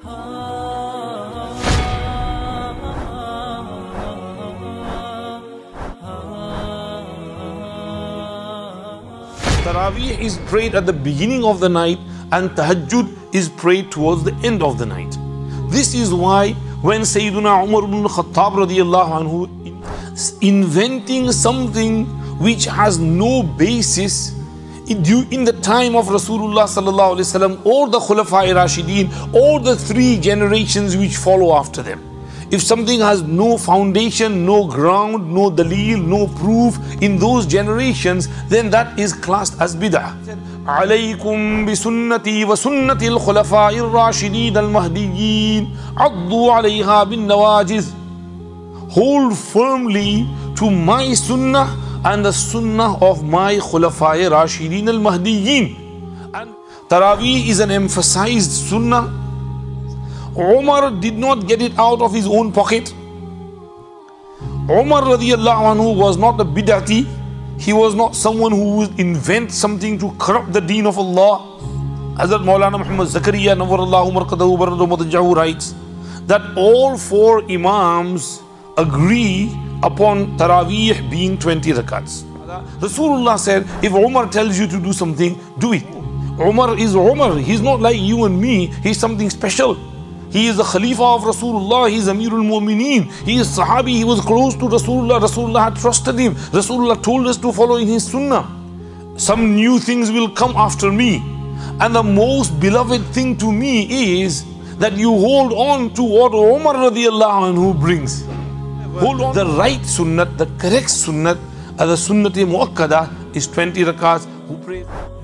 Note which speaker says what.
Speaker 1: Taraweeh is prayed at the beginning of the night and Tahajjud is prayed towards the end of the night. This is why when Sayyiduna Umar ibn Khattab radiyallahu anhu inventing something which has no basis in the time of Rasulullah sallallahu alaihi wasallam or the Khulafa'i Rashideen or the three generations which follow after them. If something has no foundation, no ground, no daleel, no proof in those generations, then that is classed as bid'ah. عليكم بسنتي وسنة الخلفاء الراشدين المهديين عضوا عليها بالنواجذ. Hold firmly to my sunnah and the sunnah of my Khulafa'i Rashideen al-Mahdiyyin. And Taraweeh is an emphasized sunnah. Umar did not get it out of his own pocket. Umar radiyallahu anhu was not a bid'ati. He was not someone who would invent something to corrupt the deen of Allah. Hazrat Maulana Muhammad Zakaria Nawwarallahu Marqadahu Baradu Mutajahu writes that all four Imams agree upon Taraweeh being 20 rakats. Rasulullah said, if Umar tells you to do something, do it. Umar is Umar. He's not like you and me. He's something special. He is the Khalifa of Rasulullah. He is Amirul Mu'mineen. He is Sahabi. He was close to Rasulullah. Rasulullah had trusted him. Rasulullah told us to follow in his sunnah. Some new things will come after me. And the most beloved thing to me is that you hold on to what Umar radiallahu anhu brings. Hold on. The right sunnat, the correct sunnat, the sunnat-e muakkada is 20 rakats. Who prays?